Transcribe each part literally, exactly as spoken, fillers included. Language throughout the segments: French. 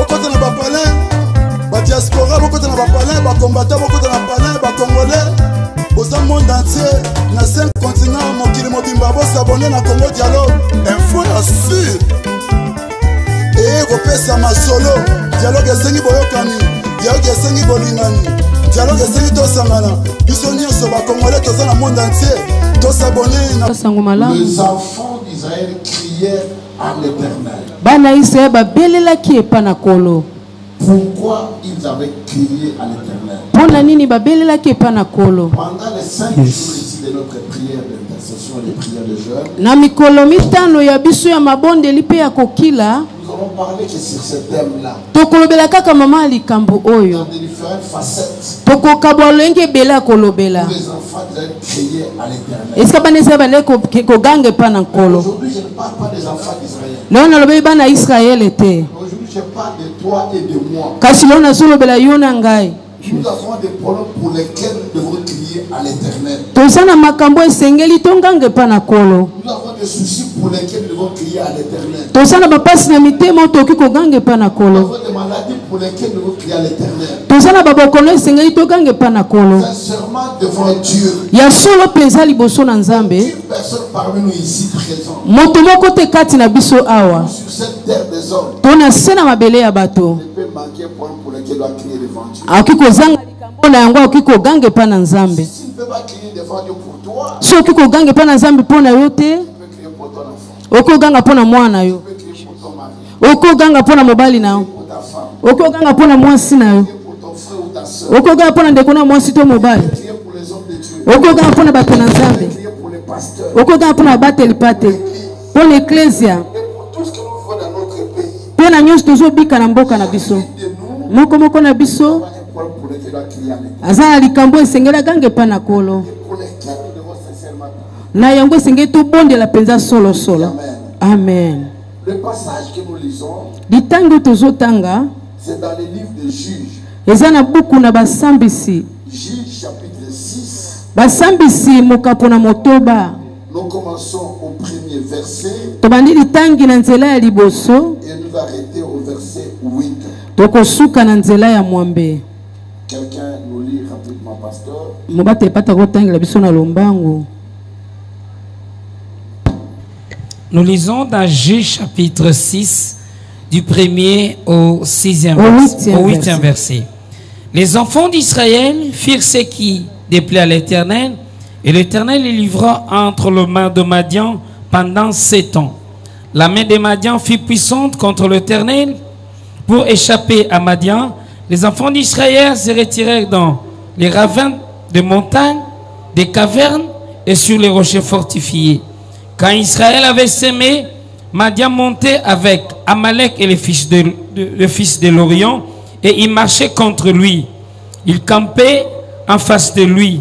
bokota na bapalin, ba diaspora bokota na bapalin, ba combattant bokota na palin, ba congolais. Boza monde entier, na cinq continents, mokili mobimba bo s'abonner na Congo Dialogue. Info ya sûr. Et kopesa masolo, dialogue esengi boyokani, dialogue esengi bolingani, dialogue esengi tosangana. Biso nyonso ba congolais toza na monde entier, to s'abonner na. Les enfants d'Israël criaient à l'Éternel. Bana Israël ba belela ki epa na kolo. Pourquoi ils avaient crié à l'Éternel? Pendant les cinq jours ici de notre prière d'intercession et de prière de jeûne, na mikolo mitano ya biso ya mabonde lipe ya kokila, nous avons parlé que sur ce thème-là, tokolobela kaka mama likambo oyo, dans de différentes facettes, tokokabolenge bela kolobela. tous les enfants devaient crier à l'Éternel. Est-ce que banese bale ko kogange pa na kolo? Aujourd'hui, je ne parle pas des enfants d'Israël. Non na lobe bana Israël était. Aujourd'hui, je parle de toi et de moi. Kasi lona solo bela yona ngai. Nous avons des problèmes pour lesquels nous devons crier à l'Éternel. Tosana makambo esengeli tongange pa na kolo. Nous avons des soucis pour lesquels nous devons crier à l'Éternel. Tosana bapasi na mitema toki kogange pa na Nous kolo. avons des maladies pour lesquelles nous devons crier à l'Éternel. Tosana babokono esengeli togange pa na kolo. Sincèrement devant Dieu. Ya solo penza liboso na Nzambe. Une personne parmi nous ici présent. Moto moko te kati na biso awa. Sur cette terre des hommes. Tona sena mabele ya bato. Ne peut manquer point pour lesquels doit crier devant Dieu. Akiko zanga likambo na yango akiko gange pa na Nzambe. Si tu ne peux pas crier devant Dieu pour toi, So akiko gange pa na Nzambe pona yo te. tu peux crier pour ton enfant. Oko ganga pona mwana yo. Tu peux crier pour ton mari. Oko ganga pona mobali na yo. Pour ta femme. Oko ganga pona mwasi na yo. Crier pour ton frère ou ta soeur. Oko ganga pona ndeko na mwasi to mobali. Crier pour les hommes de Dieu. Oko ganga pona bato na Nzambe. Crier pour les pasteurs. Oko ganga pona bateli pate. Pona ecclesia. Et pour tout ce que nous voyons dans notre pays. Pona nyonso tozo bika na mboka na biso. De nous, Moko moko na biso. pour lesquels doit crier à l'Éternel. Azala likambo esengela gange pa na kolo. Pour lesquels nous devons sincèrement prier. Na yango esengeli to bondela penza solo solo. Amen. Amen. Le passage que nous lisons, Litango tozotanga c'est dans le livre de Juges. eza na buku na basambisi. Juges chapitre six. Basambisi mokapo na motoba. Nous commençons au premier verset Tobandi litangi na nzela ya liboso. et nous arrêtons au verset huit. Tokosuka na nzela ya mwambe. Quelqu'un nous lit rapidement, pasteur. Mobate epata kotangela biso na lombangu. Nous lisons dans Juges chapitre six, du premier au sixième Au verset, huitième au huitième verset. Les enfants d'Israël firent ce qui déplaît à l'Éternel, et l'Éternel les livra entre les mains de Madian pendant sept ans. La main de Madian fut puissante contre l'Éternel. Pour échapper à Madian, les enfants d'Israël se retirèrent dans les ravins des montagnes, des cavernes et sur les rochers fortifiés. Quand Israël avait sémé, Madian montait avec Amalek et les fils de, de, le fils de l'Orient, et il marchait contre lui. Il campait en face de lui,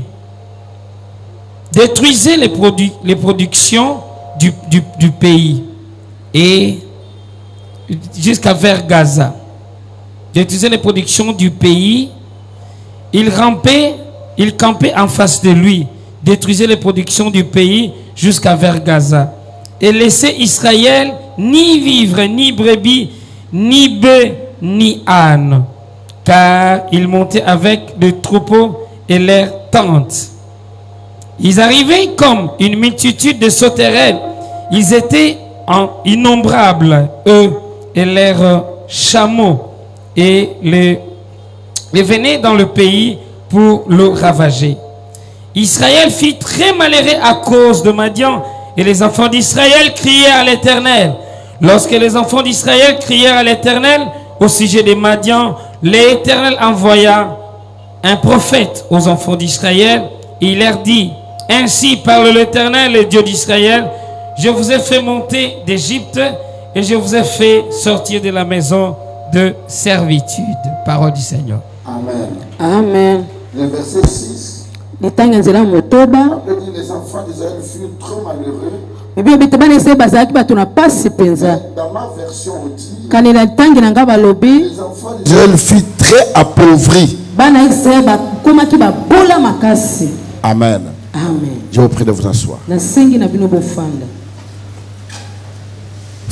détruisait les, produ les productions du, du, du pays, et jusqu'à vers Gaza. Détruisait les productions du pays. Il rampait, il campait en face de lui, détruisait les productions du pays jusqu'à vers Gaza, et laissait Israël ni vivre, ni brebis, ni bœufs, ni ânes, car il montait avec les troupeaux et leurs tentes. Ils arrivaient comme une multitude de sauterelles. Ils étaient en innombrables, eux et leurs chameaux, et les, les venaient dans le pays pour le ravager. Israël fit très malheureux à cause de Madian, et les enfants d'Israël criaient à l'Éternel. Lorsque les enfants d'Israël crièrent à l'Éternel au sujet de Madian, l'Éternel envoya un prophète aux enfants d'Israël, et il leur dit: ainsi parle l'Éternel, le Dieu d'Israël, je vous ai fait monter d'Égypte et je vous ai fait sortir de la maison de servitude. Parole du Seigneur. Amen. Amen. Le verset six. Les motoba. Après dit, les enfants d'Israël furent trop malheureux. Mais bien, Dans ma version on dit, les enfants d'Israël furent très appauvris. Amen. Amen. Je vous prie de vous asseoir.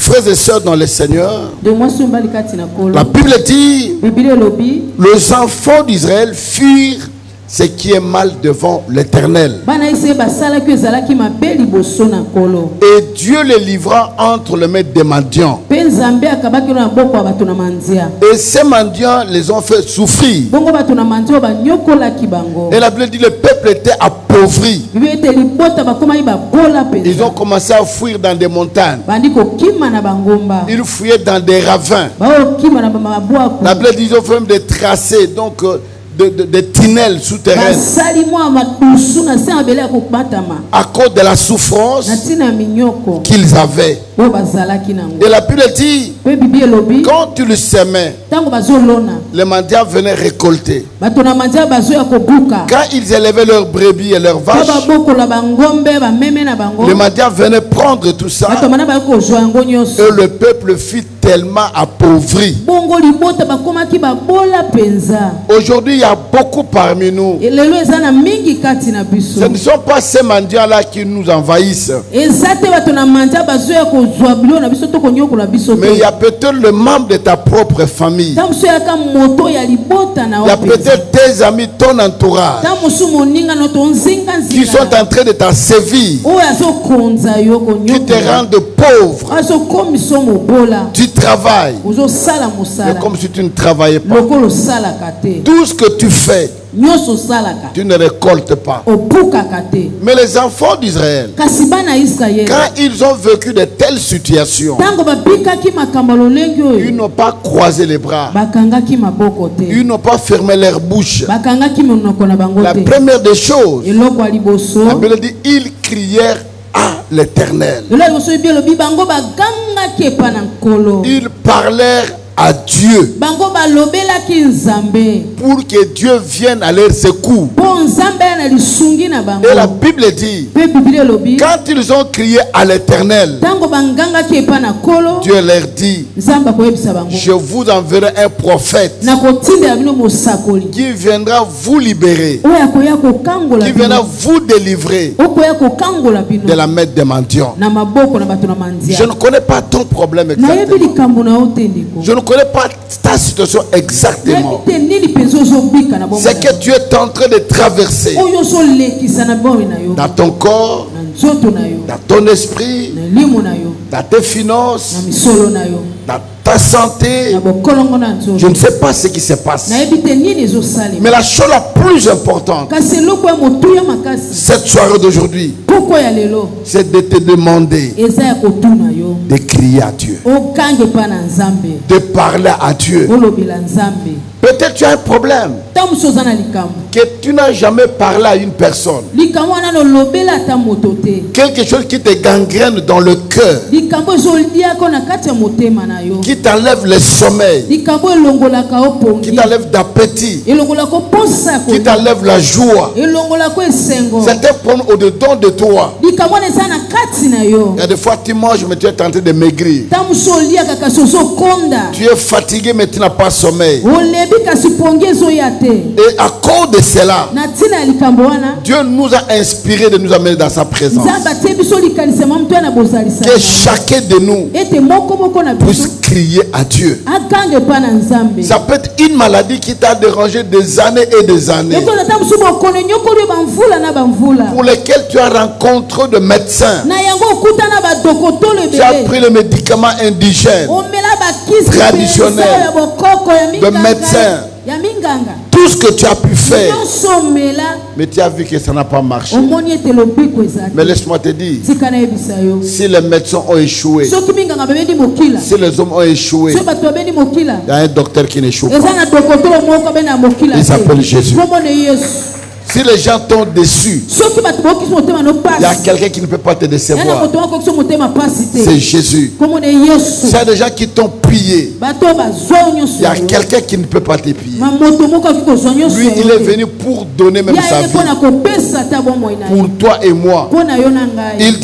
Frères et sœurs dans le Seigneur, de moi so mbali kati na kolo la Bible dit, Bible lobi les enfants d'Israël firent ce qui est mal devant l'Éternel. bana ise basala ki ezalaki mabe liboso na kolo Et Dieu les livra entre les mains des mendiants. pe nzambe akabaki na boko ya bato na manzia Et ces mendiants les ont fait souffrir. bongo bato na manzia banyokolaki bango Et la Bible dit, le peuple était appauvri. bibi ete libota bakomaki babola Ils ont mpenza commencé à fuir dans des montagnes. bandi kokima na bangomba Ils fuyaient dans des ravins. baokima na bamabwaku La Bible dit, ils ont fait même des tracés, donc euh, de, de, des tunnels souterrains. basali mwa madusu na se ya mabele ya kobatama À cause de la souffrance na ntina ya minyoko qu'ils avaient. oyo bazalaki nango Et la Bible dit, mpe bibi elobi quand tu le semais, ntango bazolona les mendiants venaient récolter. bato na manzia bazoya kobuka Quand ils élevaient leurs brebis et leurs mpe vaches, babokola bangombe bameme na bango les mendiants venaient prendre tout ça. bato mana bayaki kozwa yango nyonso Et le peuple fut tellement appauvri. bongo libota bakomaki babola mpenza Aujourd'hui, il y a beaucoup parmi nous. lelo eza na mingi kati na Ce biso ne sont pas ces mendiants-là qui nous envahissent. eza te bato na manzia bazoya kozwa biloko na biso to konyokola biso Mais il y te a peut-être le membre de ta propre famille. ntango mosu eyaka moto ya libota na Il y a yo mpenza peut-être tes amis, ton entourage, ntango mosu moninga no qui sont tonzinganzinga en train de t'assévir, oyo azokonza yo qui te konyokola rendent pauvre. azokomisa mobola Tu travailles, ozosala mais mosala comme si tu ne travaillais pas. lokola osalaka te Tout ce que tu fais, nyonso osalaka tu ne récoltes pas. obukaka te Mais les enfants d'Israël, kasi bana ya israele quand ils ont vécu de telles situations, ntango babikaki makambo lolenge ils oyo n'ont pas croisé les bras. bakangaki maboko te Ils n'ont pas fermé leur bouche. bakangaki monoko na bango La te première des choses, eloko ya liboso la Bible dit, ils crièrent à l'Éternel. eloko ya liboso ebi elobi bango bagangaki epa na nkolo Ils parlèrent à Dieu bango balobelaki nzambe pour que Dieu vienne à leur secours. mpo nzambe aya na lisungi na bango Et la Bible dit, mpe biblia elobi quand ils ont crié à l'Éternel, ntango bangangaki epa na nkolo Dieu leur dit, nzambe akoyebisa bango je vous enverrai un prophète nakotindela bino mosakoli qui viendra vous libérer, oyo akoya kokangola qui viendra bino vous délivrer okoya kokangola de bino la main des mendiants. na maboko na bato na manzia Je ne connais pas ton problème nayebi exactement. likambo na yo te ndeko Je ne connais pas ta situation exactement. nayebi te nini mpenza ozobika na bomoi C'est que tu es en train de traverser oyo ozolekisa na bomoi na yo dans ton corps, na nzoto na yo dans ton esprit, na limo na yo dans tes finances, na misolo na yo dans ta santé. na bokolongo na Je nzoto ne sais pas ce qui se passe. nayebi te nini ezosalema Mais la chose la plus importante, kasi eloko ya motuya makasi cette soirée d'aujourd'hui, poko ya lelo c'est de te demander eza ya kotuna yo de crier à Dieu, okange epa na nzambe de parler à Dieu. olobela nzambe Peut-être tu as un problème ntango mosu oza na likambo que tu n'as jamais parlé à une personne. likambo wana nolobela ata moto te Quelque chose qui te gangrène dans le cœur, likambo ezoliako na kati ya motema na yo qui t'enlève le sommeil, likambo elongolaka yo qui pongi t'enlève d'appétit, elongolaka posa ya qui kolia t'enlève la joie. elongolaka esengo C'est un problème au-dedans de toi. likambo wana eza na kati na yo Il y a des fois tu manges mais tu es en train de maigrir. ntango mosu oliaka kasi ozokonda Tu es fatigué mais tu n'as pas sommeil. olebi kasi pongi ezoya te Et à cause de cela, na ntina ya likambo wana Dieu nous a inspiré de nous amener dans sa présence. nzambe atie biso likanisama moto ya na bozalisaka Que chacun de nous ete moko moko na biso puisse crier à Dieu. akange epa na nzambe Ça peut être une maladie qui t'a dérangé des années et des années, ekona ta mosu bokono enyokoli yo bamvula na bamvula pour lesquelles tu as rencontré de médecins. na yango okuta na badokotolo Tu as ebele pris le médicament indigène, omela bakisi Traditionnel, penza ya bokoko ya de minganga médecin. ya minganga tout ce que tu as pu faire, nyonso omela mais tu as vu que ça n'a pas marché. omoni ete lobiko eza Mais te laisse-moi te dire, tika nayebisa yo si les médecins ont échoué, soki minganga babendi mokila si les hommes ont échoué, soki bato babendi mokila il y a un docteur qui n'échoue eza pas. na dokotolo moko abendi na mokila Il s'appelle Jésus. komone yesu Si les gens t'ont déçu, soki bato bokisi motema no il y a pasi quelqu'un qui ne peut pas te ya na décevoir. moto bakokisa motema pasi C'est te Jésus. komone yesu S'il y a des gens qui t'ont pillé, bato bazwa yo nyonso il y a yo. quelqu'un qui ne peut pas te piller. ma moto moko akoki kozwa nyonso Lui, yo il est te. venu pour donner même ya sa ye mpo na vie. kopesa ata bomoi na ye Pour toi et moi. mpo na yo na ngai Il dit,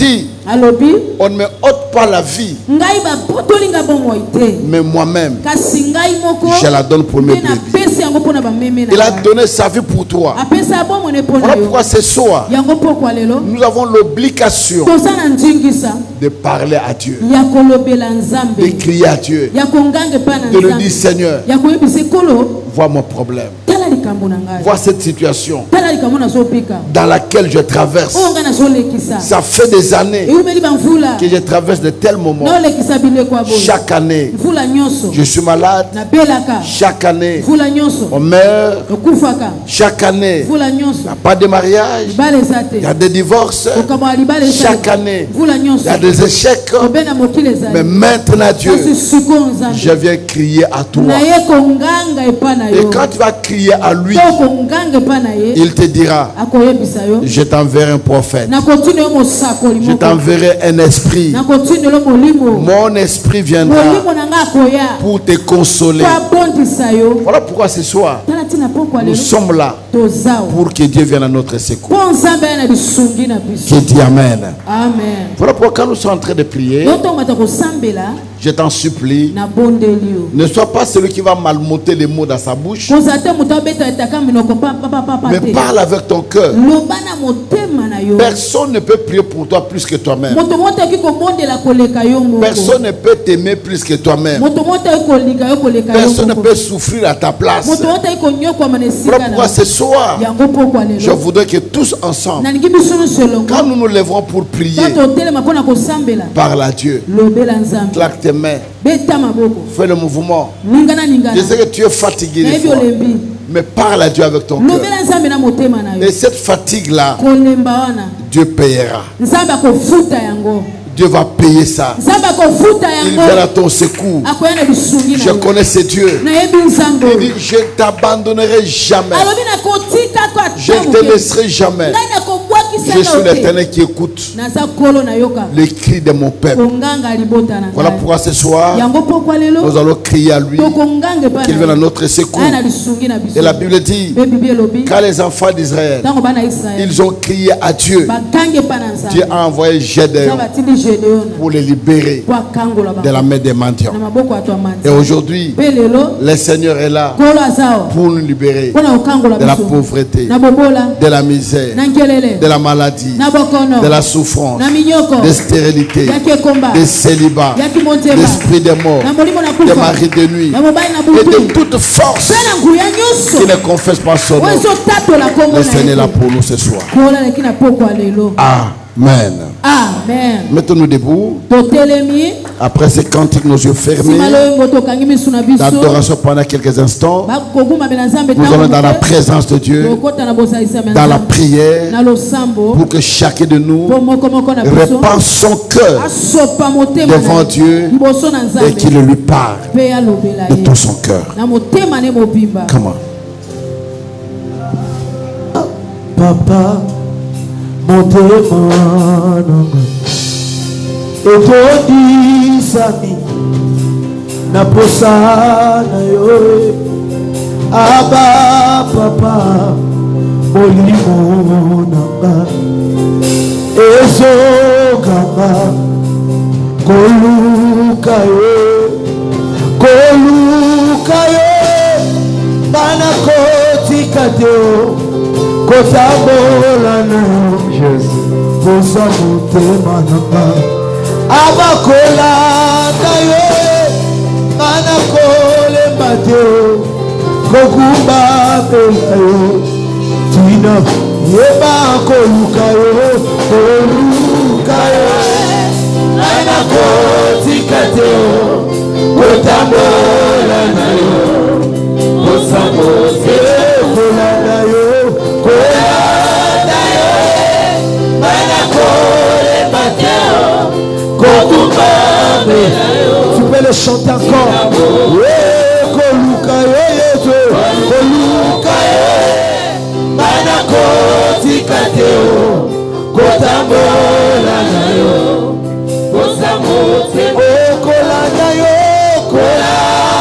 alobi on ne me ôte pas la vie, ngai ba potolinga bomoi te mais moi-même kasi ngai moko je la donne pour mes nde brebis. napesi yango mpona bameme na Il a ngai. donné sa vie pour toi. apesa bomone mpona Voilà yo pourquoi ce soir yango pokwa lelo nous avons l'obligation toza na ndingisa de parler à Dieu, ya kolobela de nzambe crier à Dieu, ya kongange mpa na de le nzambe dire Seigneur, ya koyebisa ekolo vois mon problème, tala likambo na ngai vois cette situation tala likambo nazopika dans laquelle je traverse. oyo ngai nazolekisa Ça fait des années eumeli bamvula que je traverse de tels moments. naolekisa bileko ya boye Chaque année, mvula nyonso je suis malade. nabelaka Chaque année, mvula nyonso on meurt. okufaka Chaque année, mvula il n'y nyonso a pas de mariage. libala eza te Il y a des divorces. kokambo ya libala eza Chaque te année, mvula il nyonso y a des échecs. obena mokili Mais ezali maintenant, Dieu, kasi sikoyo nzambe je viens crier à toi. naye konganga epa na Et yo quand tu vas crier à lui, to konganga epa na ye il te dira, akoyebisa yo je t'enverrai un prophète. nakotuna yo mosakoli Je moko t'enverrai un esprit. nakotuna yo molimo Mon esprit viendra molimo na ngai akoya pour te consoler. po abondisa yo Voilà pourquoi ce soir, tala ntina pokwa nous lelo sommes là tozawa pour que Dieu vienne à notre secours. mpo nzambe aya na lisungi na biso Qui dit Amen. amen Voilà pourquoi quand nous sommes en train de prier, yo ntongo bata kosambela je t'en supplie, na bondeli yo ne sois pas celui qui va malmonter les mots dans sa bouche, kozala te moto abeta etaka minoko papapapa mais te parle avec ton cœur. loba na motema na yo Personne ne peut prier pour toi plus que toi-même. moto moto aki kobondela koleka yo moko Personne ne peut t'aimer plus que toi-même. moto moto aki kolika yo koleka yo Personne ne moko peut souffrir à ta place. moto moto aki konyokwama na esika Voilà na pourquoi ce soir, yango pokwa je lelo voudrais que tous ensemble, nalingi biso nyonso elongo quand nous nous lèverons pour prier, ka totelema mpona kosambela parle à Dieu. lobela nzambe Claque tes mains, beta maboko fais le mouvement. ningana ningana Je sais que tu es fatigué des nayebi fois, olembi mais parle à Dieu avec ton cœur. lobela nzambe na motema na yo Et cette fatigue-là, kolemba wana Dieu payera. nzambe akofuta yango Dieu va payer ça. nzambe akofuta Il viendra à yango ton secours. akoya na lisungi na Je yo connais ce Dieu. nayebi nzambe Il oyo dit, je ne t'abandonnerai jamais. alobi nakotikako Je ne te laisserai jamais. ngai Je nakobwakisaka suis yo te l'Éternel qui écoute naza kolo nayoka les cris de mon peuple. konganga libota na Voilà ngai pourquoi ce soir, yango pokwa lelo nous allons crier à lui tokonganga epa qu'il vienne à na notre secours. aya na lisungi na biso Et la Bible dit, mpe bibi elobi quand les enfants d'Israël, ntango bana israele ils ont crié à Dieu, bakangi epa na Dieu nzambe a envoyé Gédéon nzambe atindi gedeona pour les libérer po akangola de la bango main des mendiants. na maboko ya to Et amanzi aujourd'hui, mpe lelo le Seigneur est là kolo aza awa pour nous libérer mpona kokangola de la biso pauvreté, na bobola de la misère, na nkelele de la maladie, na bokono de la souffrance, na minyoko de stérilité, yaki ekomba de célibat, yaki motema d'esprit de mort, na molimo na de kufa mari de nuit na mobali na et butu de toute force mpe na nguya qui nyonso ne confesse pas son nom. oyo ezotatola kongo Le na Seigneur est là ye pour nous ce soir. kola leki na poko ya lelo Amen. amen Mettons-nous debout. totelemi Après ces cantiques, nos yeux fermés, nsima loyongo tokangi misu na biso d'adoration pendant quelques instants. bakogumamela nzambe Nous allons dans la ntango présence de Dieu, lokota na bosalisama ya dans la nzambe prière, na losambo pour que chacun de nous mpo moko moko na biso répand son cœur asopa motema devant na ye Dieu liboso na et nzambe qu'il lui parle mpe alobela de ye tout son cœur. na motema ne mobimba Comment? Papa, motema nanga etondisami na posa na yo aba papa molimo nanga ezokanga koluka yo koluka yo bana kotika te o kotambola na yo posa motema nanga abakolanda yo bana kolemba te o kokumba pela yo tina yeba koluka yo koluka yo bana kotika te o kotambola na yo posa motema kolanda yo kolanda yo bana kolemba te o kokumba pela yo. Tu peux le chanter encore. Koluka yo yesu koluka yo bana kotika te o kotambola na yo posa motema kolanda yo kolanda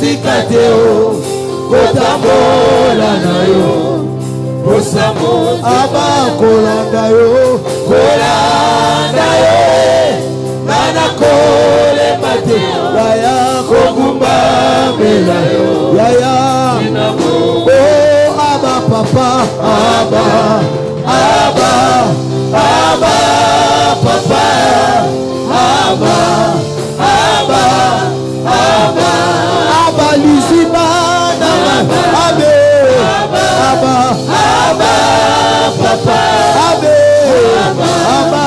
tika te o kotambola na yo posamo aba kolanda yo kolanda yo bana kole mate yaya kogumba bela yo yaya oh aba papa aba aba aba papa aba aba aba aba lisibana abe aba aba papa abe aba aba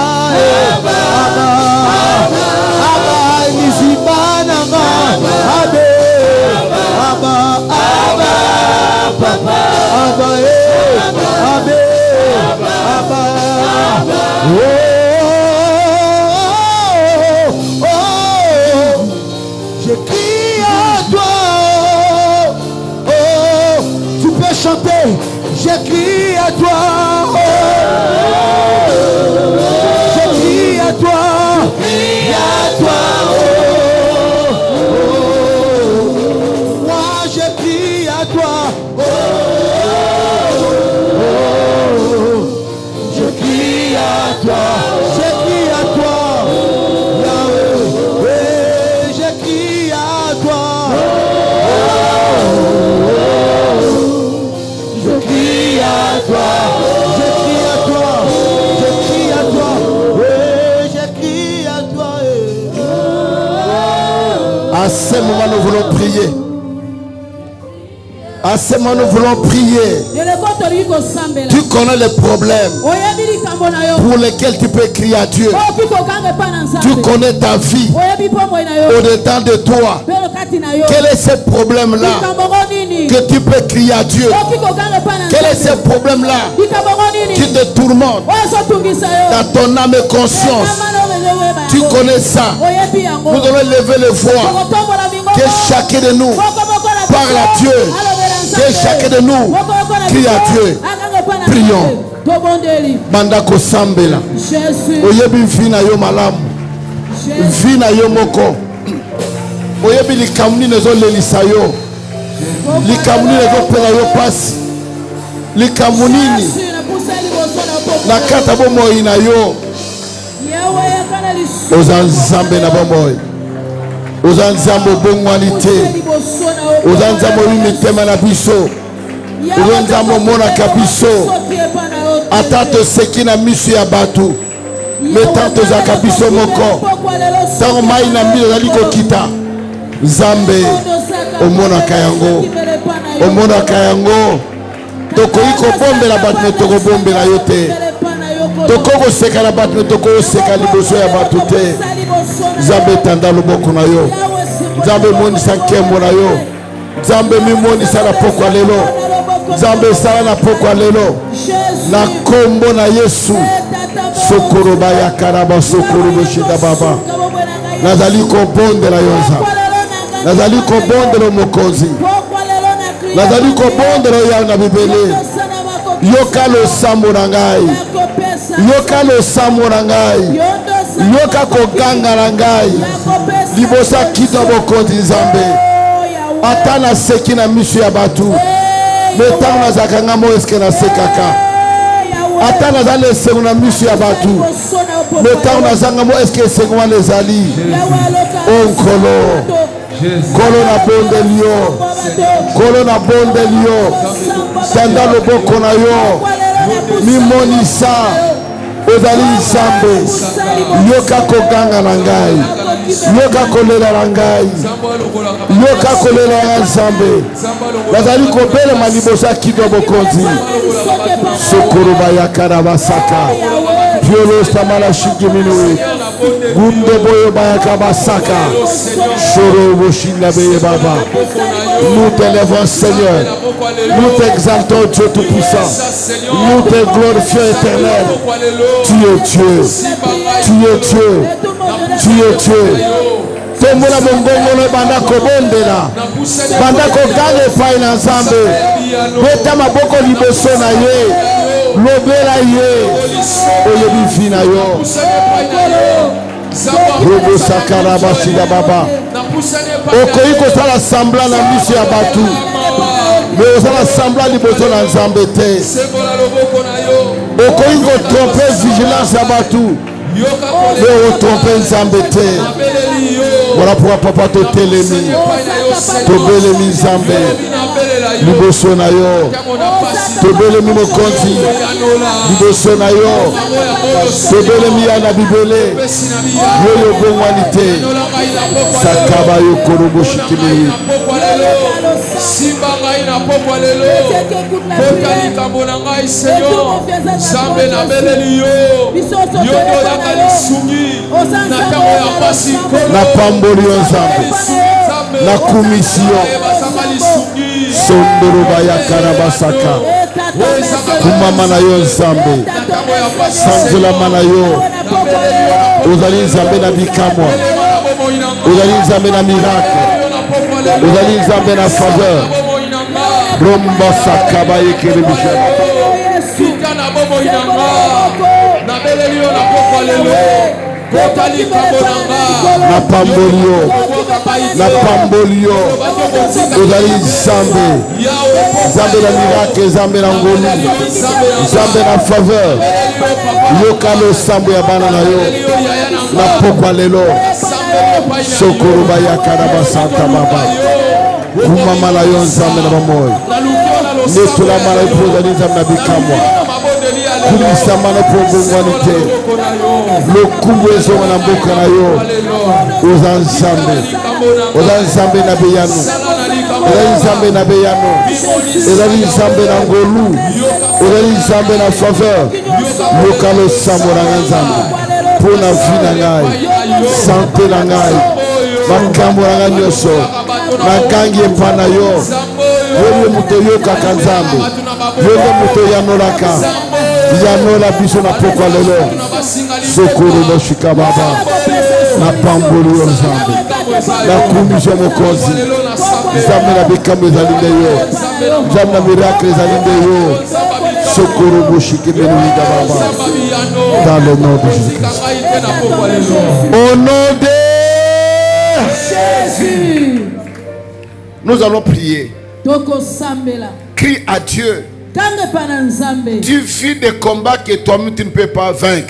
aba lisibana abe aba aba papa aba abe aba oh je crie à toi, oh, tu peux chanter, je crie à toi, oh, je crie à toi, crie à toi, oh, moi je crie à toi, oh, je crie à toi, je crie à toi, Yahweh, je crie à toi, je crie à toi, je crie à toi, je crie à toi, je crie à toi. À ce moment, nous voulons prier. À ce moment, nous voulons prier. Tu connais les problèmes pour lesquels tu peux crier à Dieu. Tu connais ta vie au-dedans de toi. Quel est ce problème-là que tu peux crier à Dieu? Quel est ce problème-là qui te tourmente dans ton âme et conscience? Tu connais ça. Nous allons lever les voix. Que chacun de nous parle à Dieu. Que chacun de nous crie à Dieu. Prions. Bandako Sambela. Oyebi vina yo malamu. Vina yo moko. Oyebi likamuni nezo lelisa yo. Likamuni nezo pela yo pasi. Likamunini. Nakata bomo ina yo. Ozanzambe na bomoy. Ozanzambe bongwalite. Ozanzambe wimitema na biso. Ozanzambe mona kabiso. Atato sekina misu ya batu. Metanto za kabiso moko. Tango mai na mbilo zaliko kita. Zambe omona kayango. Omona kayango. Toko iko bombe la batu toko bombe la yote. Toko seka la batu toko seka liboso ya batu te. Zambe tanda luboko na yo. Zambe moni sankembo na yo. Zambe mimoni sala pokwa lelo. Zambe sala na pokwa lelo. Na kombo na Yesu. Sokoro baya karaba sokoro boshida baba. Nazali ko bonde la yonza. Nazali ko bonde lo mokozi. Nazali ko bonde lo ya na bibele. Yoka lo samurangai. Yoka lo samurangai. Yoka ko ganga rangai. Libosa kita bokonzi Zambe. Atana sekina misu ya batu. Metana zakanga mo eske na sekaka. Atana zale sekuna misu ya batu. Metana zanga mo eske sekuna lezali. Onkolo. Kolo na bonde liyo. Kolo na bonde liyo. Tanda loboko na yo. Mimoni sa. Ozali Zambe. Yoka ko ganga na ngai. Yoka kolela na ngai. Yoka kolela ya Zambe. Nazali ko bele malibosa kido bokonzi. Sokoro baya karabasaka. Piolo stamala shigiminu. Gundo boyo baya kabasaka. Shoro boshinda beye baba. Nous t'élèvons Seigneur. Nous t'exaltons Dieu Tout-Puissant. Nous te glorifions éternel. Tu es Dieu. Tu es Dieu. Tu es Dieu. Tombola mongongo le bandako bondela. Bandako gane pai na Nzambe. Beta maboko liboso na ye. Lobela ye. Oyebi fina yo. Robo sakara bashida baba. okoki kosala semblant na miso ya bato me ozala semblant liboso na nzambe te okoki kotrompe vigilance ya bato me otrompe nzambe te. Voilà pourquoi papa totelemi tobelemi nzambe liboso na yo tobelemi mokonzi liboso na yo tobelemi ya na bibele yoyo bongwani te sakaba yo korobo shikimeli simba ngai na pokwa lelo kota likambo na ngai Seigneur Nzambe na beleli yo yo toyaka lisungi na ntango ya pasi na pamboli yo Nzambe na komisio sondoro bayakara basaka kumama na yo Nzambe sanzelama na yo ozali Nzambe na bikamwa ozali Nzambe na miracle ozali Nzambe na faveur romba sakaba yekere bishana fika na bomo inanga na beleli yo na pokwa lelo kota likambo nanga na pambolio na pambolio ozali Nzambe Nzambe na miracle Nzambe na ngolu Nzambe na faveur yokalo sambo ya bana na yo na pokwa lelo sokoro bayakara basanta baba kumama na yo Nzambe na bamoyi netolama na yo ozali Nzambe na bikamwa kumisama na pogongwani te lokumbu ezonga na mboka na yo oza Nzambe oza Nzambe na beyano ozali Nzambe na beyano ozali Nzambe na ngolu ozali Nzambe na faveur lokalo sambo na nga Nzambe mpo na vi na ngai sante na ngai makambo na ngai nyonso nakangi epa na yo yo nde moto oyokaka Nzambe yo nde moto oyanolaka yanola biso na pokwa lelo sokoro moshika baba na pamboli yo Nzambe na kumisio mokonzi Nzambe na bikambo ezali nde yo Nzambe na miracle ezali nde yo sokoro moshike benuida baba dans le nom de Jésus-Christ au nom de Jésus nous allons prier. Crie à Dieu. Tu vis des combats que toi-même tu ne peux pas vaincre.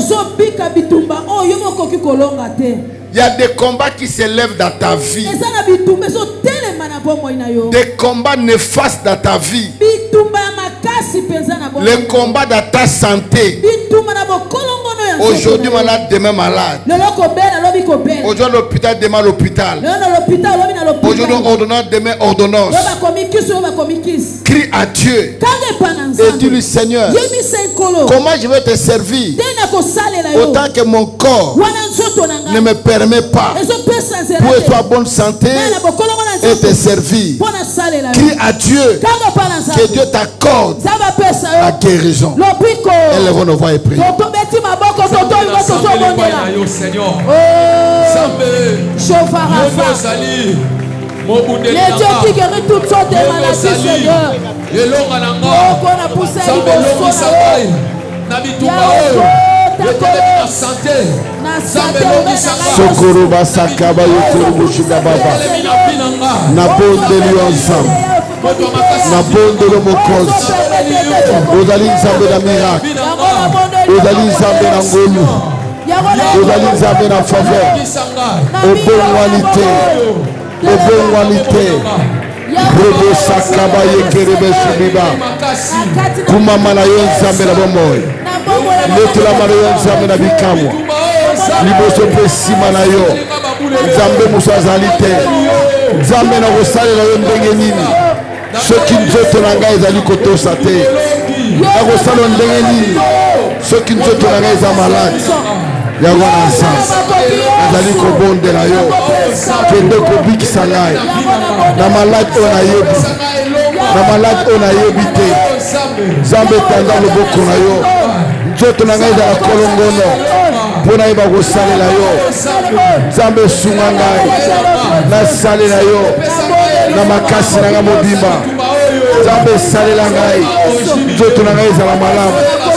Il y a des combats qui s'élèvent dans ta vie. Des combats néfastes dans ta vie. Les combats dans ta santé. Aujourd'hui malade, demain malade. Aujourd'hui à l'hôpital, demain à l'hôpital. Aujourd'hui ordonnance, demain ordonnance. Crie à Dieu et dis-lui Seigneur, comment je vais te servir autant que mon corps ne me permet pas pour être en bonne santé et te servir. Crie à Dieu que Dieu t'accorde la guérison. Élevons nos voix et prions. Les dieux qui guérit toutes sortes de maladies, Seigneur. Sokoro basakaba yokoro mushinga baba na bondeli ensemble na bondeli mokozi ozali Nzambe na miracle ozali Nzambe na ngolu ozali Nzambe na faveur obongwani te obongwani te robo sakaba yekerebe subiba kumama na yo Nzambe na bomoi netolama na yo Nzambe na bikamwa liboso mpe nsima na yo Nzambe mosu azali te Nzambe na kosalela yo ndenge nini soki nzoto na ngai ezali kotosa te nakosala ndenge nini soki nzoto na ngai eza malade yango na Nzambe azali kobondela yo kende kobikisa ngai na malade oyo nayebi na malade oyo nayebi te Nzambe etanda loboko na yo nzoto na ngai ezala kolongono mpo nayeba kosalela yo Nzambe esunga ngai nasalela yo na makasi na ngai mobimba Nzambe esalela ngai nzoto na ngai ezala malamu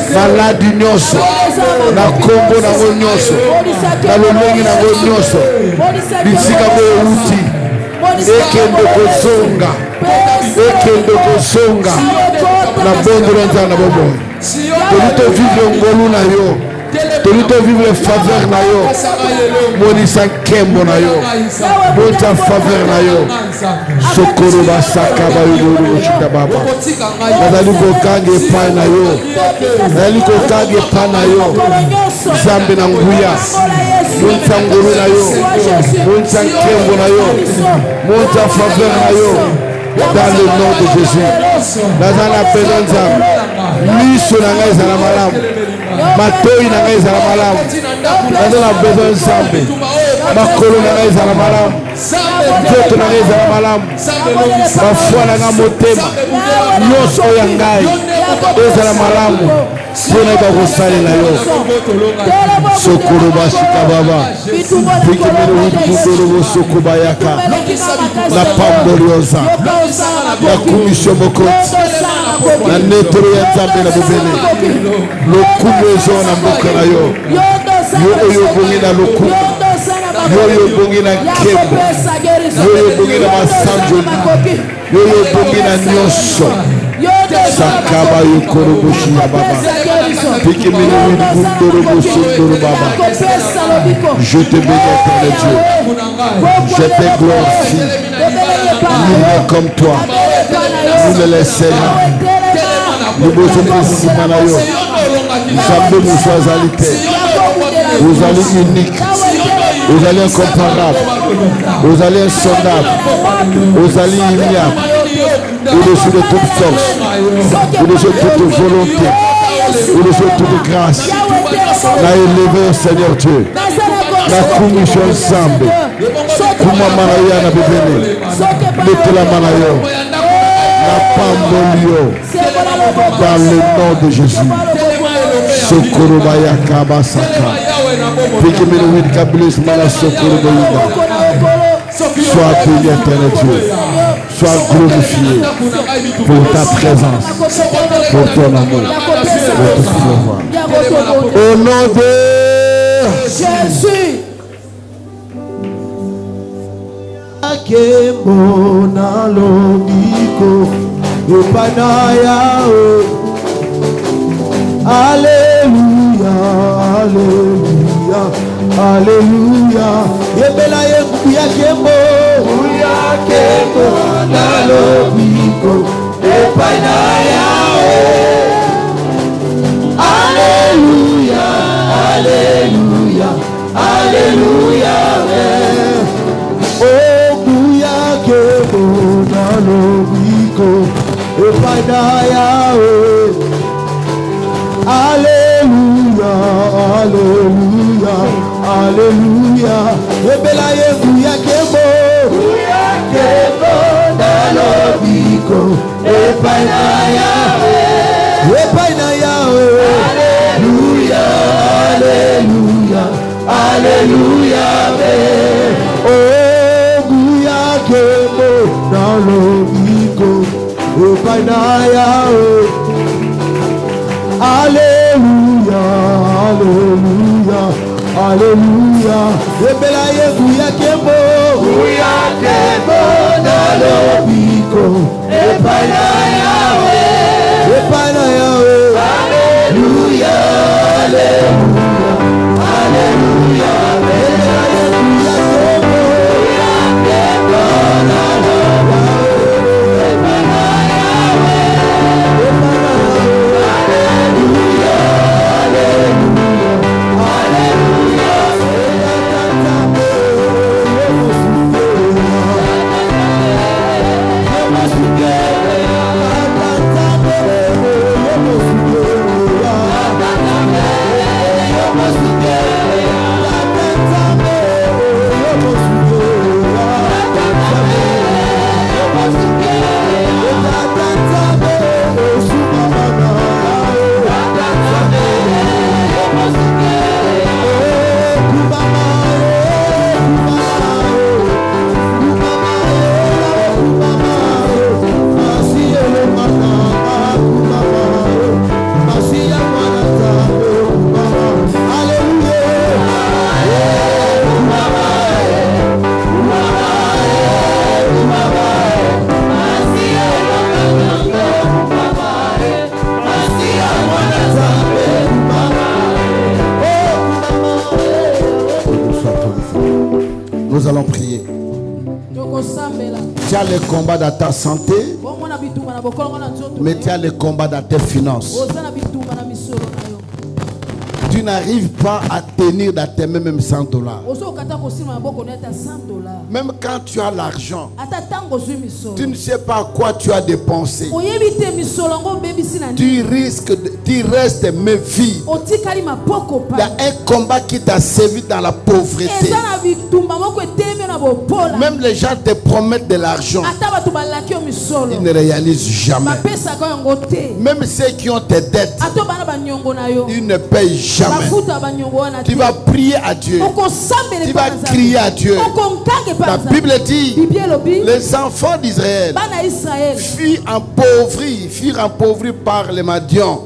maladi nyonso na kombo nango nyonso na lolongi nango nyonso bisika ngo euti ekende kozonga ekende kozonga na bondolo nzambe na bomoi toli tovivre ngolu na yo toli tovivre faveur na yo monisa nkembo na yo monisa faveur na yo sokolo basaka bayololo boshita baba nazali kokanga epai na yo nazali kokanga epai na yo nzambe na nguya monisa ngolu na yo monisa nkembo na yo monisa faveur na yo dans le nom de Jésus. Nazana besoin nzambe miso na ngai ezala malamu matoi na ngai ezala malamu nazana besoin nzambe makolo na ngai ezala malamu nzoto na ngai ezala malamu bafwa na ngai motema nyonso oyo ya ngai ezala malamu mpo nayeba kosalela yo sokolo basika baba pikimelo wibundolo bosoko bayaka na pamboli oza na kumisio mokonzi na netolo ya nzambe na bobele lokumu ezo na mboka na yo yo oyo obongi na lokumu yo oyo obongi na nkembo yo oyo obongi na masanjoli yo oyo obongi na nyonso sakaba yokoroboshi ya baba pikimelo wibundolo bosondolo baba je te bénis éternel Dieu je te glorifie nous comme toi nous les laissons nous besoin de manayo nzambe mosu azali te ozali unique ozali incomparable ozali insondable ozali ignoble au-dessus de toute force au-dessus de toute volonté au-dessus de toute grâce na élevé Seigneur Dieu na kumisho nzambe kumama na yo na bibele letolama na yo na pamboli yo dans le nom de Jésus sokoro bayaka basaka pikimelo wid kabilis mala sokoro boyinda sois béni éternel Dieu sois glorifié pour ta présence pour ton amour pour tout pouvoir au nom de Jésus. Akembo na lobiko upanaya o. Alléluia, alléluia, alléluia. Yebela yeku ya kembo, ya kembo na lobiko upanaya o. Alléluia, alléluia, alléluia. Oh, kuya kembo na lobiko upanaya o. Alléluia, alléluia, alléluia. Ebela yeku ya kembo, ya kembo na lobiko epaina yawe, epaina yawe. Alléluia, alléluia, alléluia. Oh, kuya kembo na lobiko epaina yawe. Alléluia, alléluia, alléluia. Ebela yeku ya kembo, ya kembo na lobiko epaina yawe, epaina yawe. Alléluia, alléluia, alléluia. Ebela yeku ya kembo, ya kembo na lobiko epaina yawe, epaina tu as le combat dans ta santé, mais tu as le combat dans tes finances. Tu n'arrives pas à tenir dans tes mains même cent dollars. Même quand tu as l'argent, tu ne sais pas à quoi tu as dépensé. Tu risques, de, tu restes mais vide. Il y a un combat qui t'a servi dans la pauvreté. Même les gens te promettent de l'argent, ils ne réalisent jamais. Même ceux qui ont tes dettes, ils ne payent jamais. Tu vas prier à Dieu. Tu vas crier à Dieu. La Bible dit, les enfants d'Israël furent empauvrés, furent empauvrés par les Madians.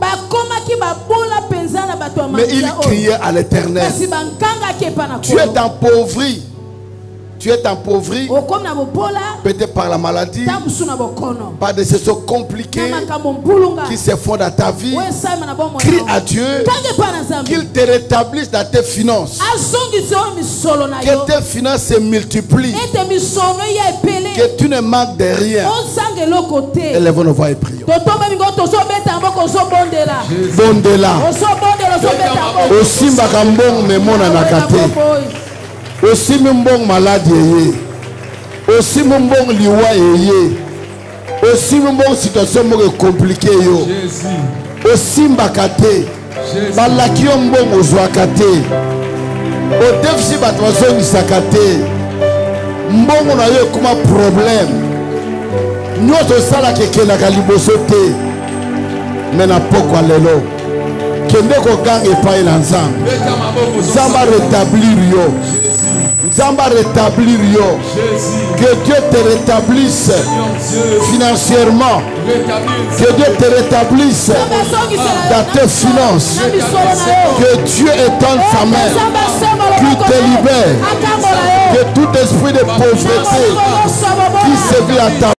Mais ils criaient à l'Éternel. Tu es empauvri. Tu es empauvri, peut-être par la maladie, par des situations compliquées qui se font dans ta vie. Crie à Dieu qu'il te rétablisse dans tes finances, que tes finances se multiplient, que tu ne manques de rien. Élevons nos voix et prions. Bondela. Osimba kambong memona nakate. Aussi mon bon malade yé, aussi mon bon liwa yé, aussi mon bon situation compliquée yo, aussi mbakate, balakio mbon ozwakate, au déficit batwazo nisakate, mbon na yo kuma problème, nyoto sala keke na kalibosote, mena poko lelo, kende ko gang epai na nzambe, nzamba rétablir yo. Zamba rétablir yo. Que Dieu te rétablisse financièrement. Que Dieu te rétablisse dans tes finances. Que Dieu étende sa main. Qu'il te libère. Que tout esprit de pauvreté qui se vit à ta